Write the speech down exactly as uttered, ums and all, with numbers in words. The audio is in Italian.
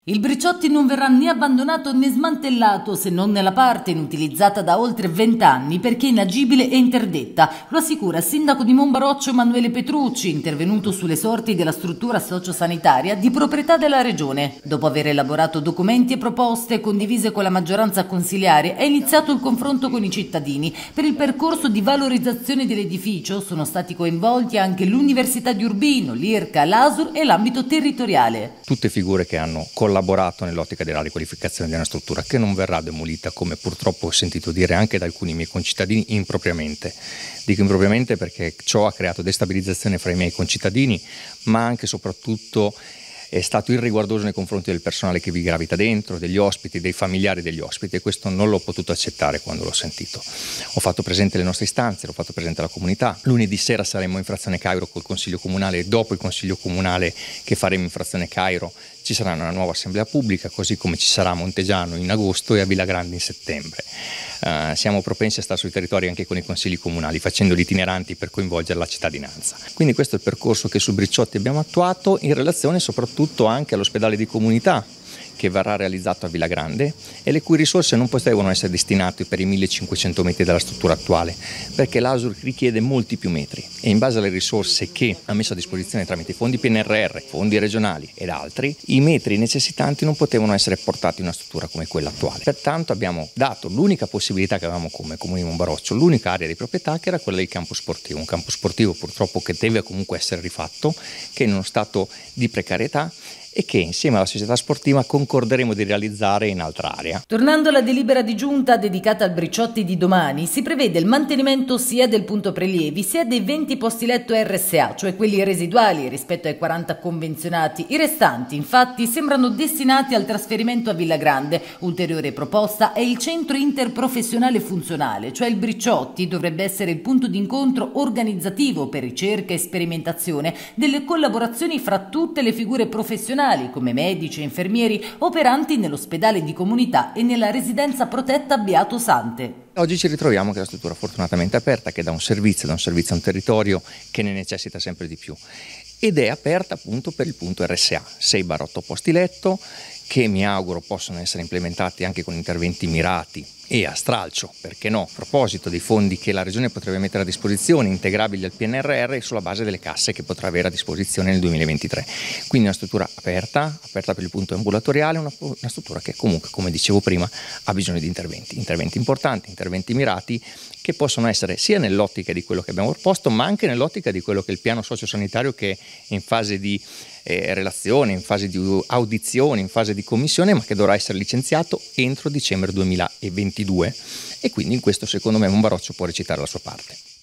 Il Briciotti non verrà né abbandonato né smantellato, se non nella parte inutilizzata da oltre vent'anni perché inagibile e interdetta. Lo assicura il sindaco di Monbaroccio Emanuele Petrucci, intervenuto sulle sorti della struttura sociosanitaria di proprietà della regione. Dopo aver elaborato documenti e proposte condivise con la maggioranza consiliare, è iniziato il confronto con i cittadini. Per il percorso di valorizzazione dell'edificio sono stati coinvolti anche l'Università di Urbino, l'I R C A, l'A S U R e l'ambito territoriale. Tutte figure che hanno collaborato nell'ottica della riqualificazione di una struttura che non verrà demolita, come purtroppo ho sentito dire anche da alcuni miei concittadini, impropriamente. Dico impropriamente perché ciò ha creato destabilizzazione fra i miei concittadini, ma anche e soprattutto è stato irriguardoso nei confronti del personale che vi gravita dentro, degli ospiti, dei familiari degli ospiti, e questo non l'ho potuto accettare quando l'ho sentito. Ho fatto presente le nostre istanze, l'ho fatto presente alla comunità. Lunedì sera saremo in frazione Cairo col Consiglio Comunale e dopo il Consiglio Comunale che faremo in frazione Cairo ci sarà una nuova assemblea pubblica, così come ci sarà a Montegiano in agosto e a Villagrande in settembre. Uh, siamo propensi a stare sui territori anche con i consigli comunali, facendoli itineranti per coinvolgere la cittadinanza. Quindi questo è il percorso che su Briciotti abbiamo attuato in relazione soprattutto anche all'ospedale di comunità che verrà realizzato a Villagrande e le cui risorse non potevano essere destinate per i millecinquecento metri della struttura attuale, perché l'A S U R richiede molti più metri e in base alle risorse che ha messo a disposizione tramite i fondi P N R R, fondi regionali ed altri, i metri necessitanti non potevano essere portati in una struttura come quella attuale. Pertanto abbiamo dato l'unica possibilità che avevamo come Comune di Monbaroccio, l'unica area di proprietà, che era quella del campo sportivo, un campo sportivo purtroppo che deve comunque essere rifatto, che è in uno stato di precarietà e che insieme alla società sportiva concorderemo di realizzare in altra area. Tornando alla delibera di giunta dedicata al Briciotti di domani, si prevede il mantenimento sia del punto prelievi sia dei venti posti letto R S A, cioè quelli residuali rispetto ai quaranta convenzionati. I restanti, infatti, sembrano destinati al trasferimento a Villagrande. Ulteriore proposta è il centro interprofessionale funzionale, cioè il Briciotti dovrebbe essere il punto d'incontro organizzativo per ricerca e sperimentazione delle collaborazioni fra tutte le figure professionali come medici e infermieri operanti nell'ospedale di comunità e nella residenza protetta Beato Sante. Oggi ci ritroviamo che la struttura è fortunatamente aperta, che dà un servizio, dà un servizio a un territorio che ne necessita sempre di più ed è aperta appunto per il punto R S A, sei otto posti letto che mi auguro possano essere implementati anche con interventi mirati e a stralcio, perché no, a proposito dei fondi che la Regione potrebbe mettere a disposizione, integrabili al P N R R sulla base delle casse che potrà avere a disposizione nel duemilaventitré. Quindi una struttura aperta, aperta per il punto ambulatoriale, una, una struttura che comunque, come dicevo prima, ha bisogno di interventi, interventi importanti, interventi mirati, che possono essere sia nell'ottica di quello che abbiamo proposto, ma anche nell'ottica di quello che è il piano sociosanitario che è in fase di eh, relazione, in fase di audizione, in fase di commissione, ma che dovrà essere licenziato entro dicembre duemilaventidue e quindi in questo secondo me Monbaroccio può recitare la sua parte.